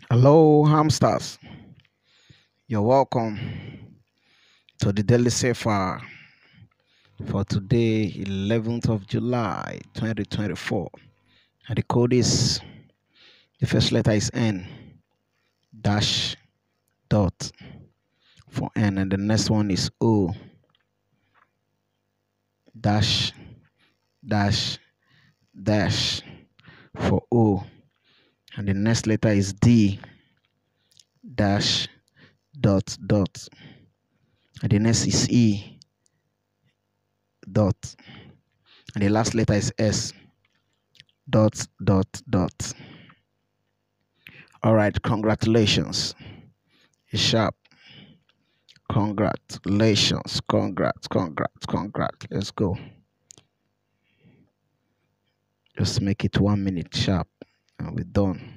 Hello, hamsters. You're welcome to the Daily Cipher for today, 11th of July, 2024. And the code is the first letter is N dash dot for N, and the next one is O dash dash dash for O, and the next letter is D dash dot dot, and the next is E dot, and the last letter is S dot dot dot. All right, congratulations. It's sharp. Congratulations. Congrats. Let's go. Just make it 1 minute sharp and we're done.